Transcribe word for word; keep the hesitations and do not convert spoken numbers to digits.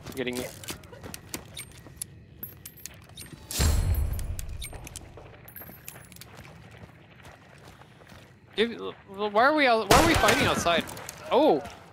Getting you. Give, why are we out, why are we fighting outside? Oh,